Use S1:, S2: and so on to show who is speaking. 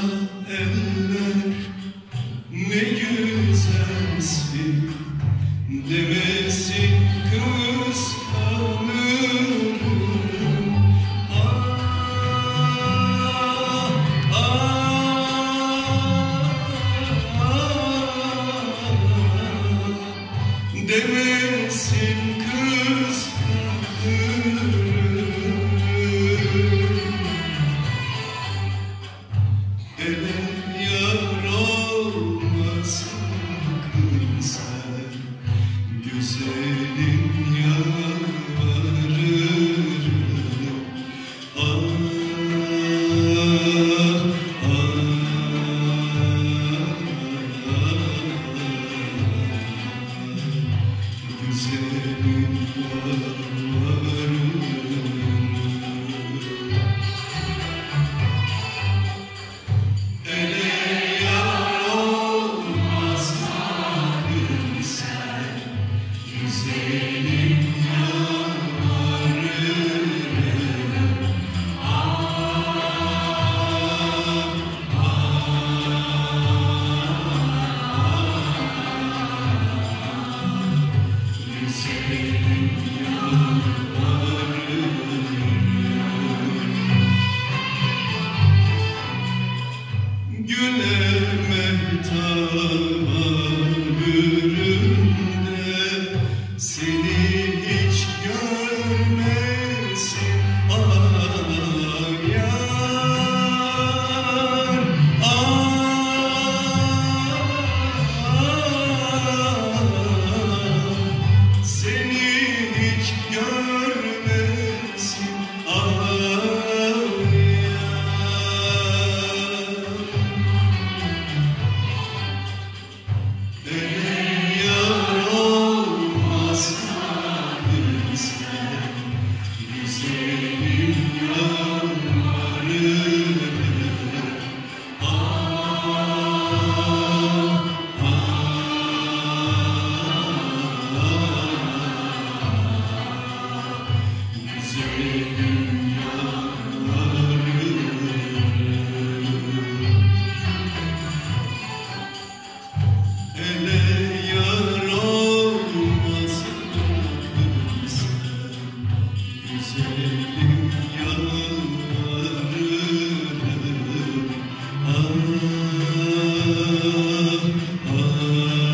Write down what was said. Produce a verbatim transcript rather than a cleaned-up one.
S1: eller ne güzelsin demesin kıskanırım. Ah, ah, ah, demesin kıskanırım. Ele yar olmasın sen, güzelim yalvarırım. Ah, ah, güzelim yalvarırım. Güle mehtaba büründe seni hiç görmesin ah yar. Ah, seni hiç görmesin ah. Ah, ah.